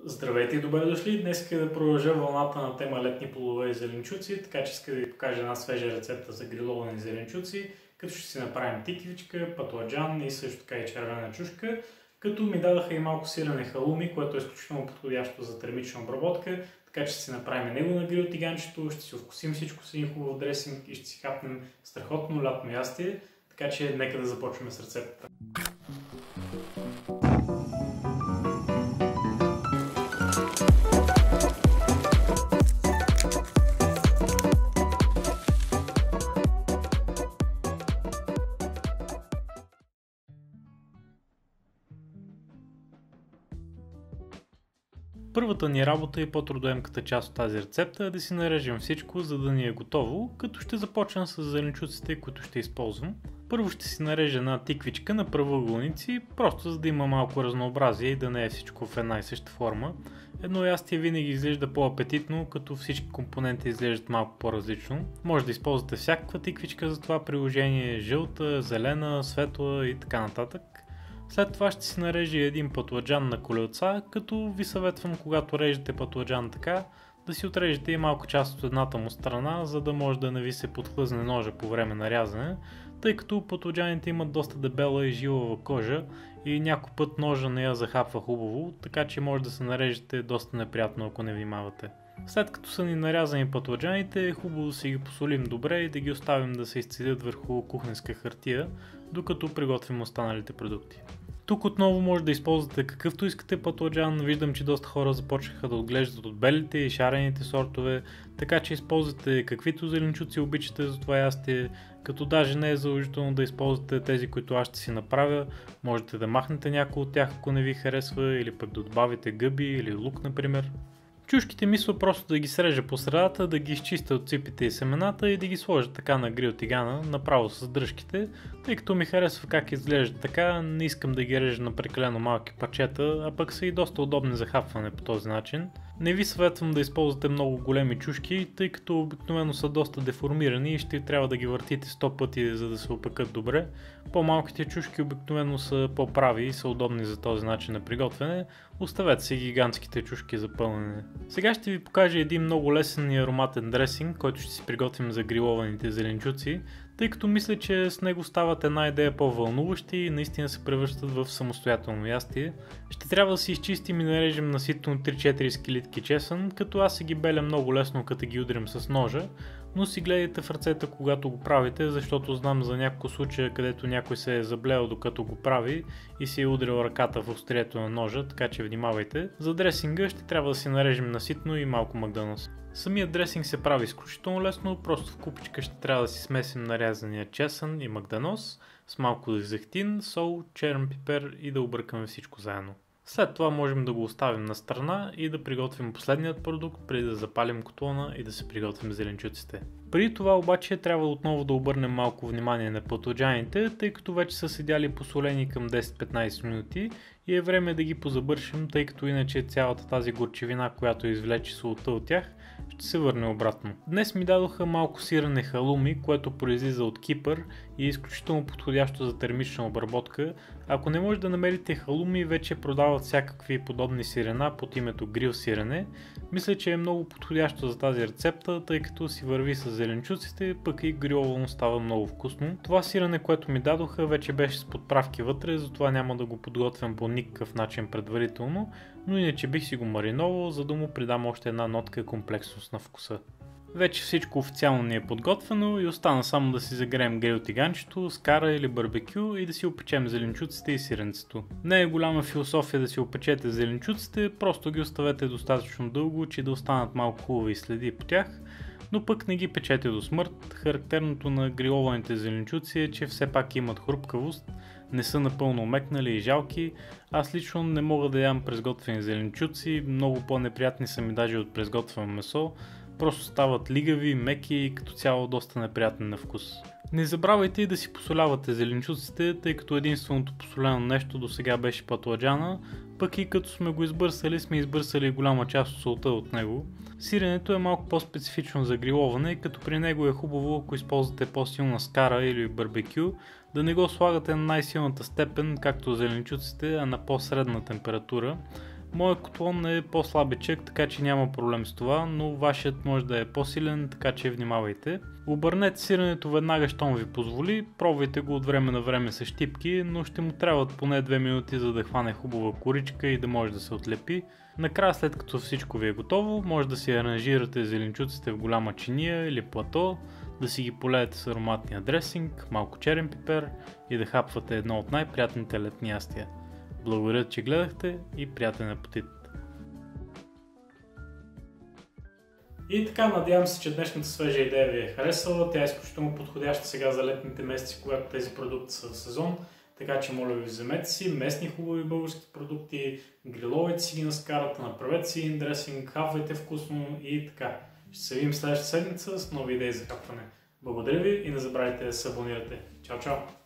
Здравейте и добре дошли! Днес иска да продължа вълната на тема летни плодове и зеленчуци, така че иска да ви покажа една свежа рецепта за гриловани зеленчуци, като ще си направим тиквичка, патладжан и също така и червена чушка, като ми дадаха и малко сирене халуми, което е изключително подходящо за термична обработка, така че ще си направим него на грил тиганчето, ще си овкусим всичко с един хубав дресинг и ще си хапнем страхотно лятно ястие, така че нека да започваме с рецептата. Първата ни работа и по-трудоемката част от тази рецепта е да си нарежем всичко, за да ни е готово, като ще започна с зеленчуците, които ще използвам. Първо ще си нарежа една тиквичка на правъгълници, просто за да има малко разнообразие и да не е всичко в една и съща форма. Едно ястие винаги изглежда по-апетитно, като всички компоненти изглеждат малко по-различно. Може да използвате всякаква тиквичка за това приложение, жълта, зелена, светла и така нататък. След това ще си нарежа един патладжан на колелца, като ви съветвам, когато режете патладжан така, да си отрежете и малко част от едната му страна, за да може да не ви се подхлъзне ножа по време на рязане, тъй като патладжаните имат доста дебела и жилава кожа и някой път ножа не я захапва хубаво, така че може да се нарежете доста неприятно, ако не внимавате. След като са ни нарязани патладжаните, е хубаво да си ги посолим добре и да ги оставим да се изцедят върху кухненска хартия, докато приготвим останалите продукти. Тук отново може да използвате какъвто искате патладжан, виждам, че доста хора започнаха да отглеждат от белите и шарените сортове, така че използвате каквито зеленчуци обичате за това ястие, като даже не е задължително да използвате тези, които аз ще си направя, можете да махнете някой от тях, ако не ви харесва, или пък да добавите гъби или лук, например. Чушките мисля просто да ги срежа по средата, да ги изчистя от ципите и семената и да ги сложа така на грил тигана, направо с дръжките, тъй като ми харесва как изглежда така, не искам да ги режа на прекалено малки парчета, а пък са и доста удобни за хапване по този начин. Не ви съветвам да използвате много големи чушки, тъй като обикновено са доста деформирани и ще трябва да ги въртите 100 пъти, за да се опекат добре. По-малките чушки обикновено са по-прави и са удобни за този начин на приготвяне. Оставете си гигантските чушки за пълнене. Сега ще ви покажа един много лесен и ароматен дресинг, който ще си приготвим за грилованите зеленчуци, тъй като мисля, че с него стават една идея по-вълнуващи и наистина се превръщат в самостоятелно ястие. Ще трябва да си изчистим и нарежем наситно 3-4 скелитки чесън, като аз си ги беля много лесно, като ги удрям с ножа, но си гледайте в ръцете, когато го правите, защото знам за няколко случая, където някой се е заблел докато го прави и си е удрил ръката в острието на ножа, така че внимавайте. За дресинга ще трябва да си нарежем наситно и малко магданос. Самият дресинг се прави изключително лесно, просто в купичка ще трябва да си смесим нарязания чесън и магданос с малко зехтин, сол, черен пипер и да объркаме всичко заедно. След това можем да го оставим на страна и да приготвим последният продукт, преди да запалим котлона и да се приготвим зеленчуците. Преди това обаче трябва отново да обърнем малко внимание на патладжаните, тъй като вече са седяли посолени към 10-15 минути и е време да ги позабършим, тъй като иначе цялата тази горчевина, която извлече солта от тях, ще се върне обратно. Днес ми дадоха малко сирене халуми, което произлиза от Кипър и е изключително подходящо за термична обработка. Ако не може да намерите халуми, вече продават всякакви подобни сирена под името грил сирене. Мисля, че е много подходящо за тази рецепта, тъй като си върви с зеленчуците, пък и гриловано става много вкусно. Това сирене, което ми дадоха, вече беше с подправки вътре, затова няма да го подготвям по никакъв начин предварително, но иначе бих си го мариновал, за да му придам още една нотка и комплексност на вкуса. Вече всичко официално ни е подготвено и остана само да си загреем грил тиганчето, скара или барбекю и да си опечем зеленчуците и сиренцето. Не е голяма философия да си опечете зеленчуците, просто ги оставете достатъчно дълго, че да останат малко хубави следи по тях, но пък не ги печете до смърт. Характерното на грилованите зеленчуци е, че все пак имат хрупкавост, не са напълно омекнали и жалки. Аз лично не мога да ям презготвени зеленчуци, много по-неприятни са ми даже от презготвено месо. Просто стават лигави, меки и като цяло доста неприятни на вкус. Не забравяйте и да си посолявате зеленчуците, тъй като единственото посолено нещо до сега беше патладжана, пък и като сме го избърсали, сме избърсали голяма част от солта от него. Сиренето е малко по-специфично за гриловане, като при него е хубаво, ако използвате по-силна скара или барбекю, да не го слагате на най-силната степен, както зеленчуците, а на по-средна температура. Моят котлон е по-слабичък, така че няма проблем с това, но вашият може да е по-силен, така че внимавайте. Обърнете сиренето веднага, щом ви позволи, пробвайте го от време на време с щипки, но ще му трябват поне 2 минути, за да хване хубава коричка и да може да се отлепи. Накрая, след като всичко ви е готово, може да си аранжирате зеленчуците в голяма чиния или плато, да си ги полеете с ароматния дресинг, малко черен пипер и да хапвате едно от най-приятните летни ястия. Благодаря, че гледахте и приятен апетит! И така, надявам се, че днешната свежа идея ви е харесала. Тя е изключително подходяща сега за летните месеци, когато тези продукти са в сезон. Така че моля ви, вземете си местни хубави български продукти, гриловете си ги на скарата, направете си един дресинг, хапвайте вкусно и така. Ще се видим следващата седмица с нови идеи за хапване. Благодаря ви и не забравяйте да се абонирате. Чао, чао!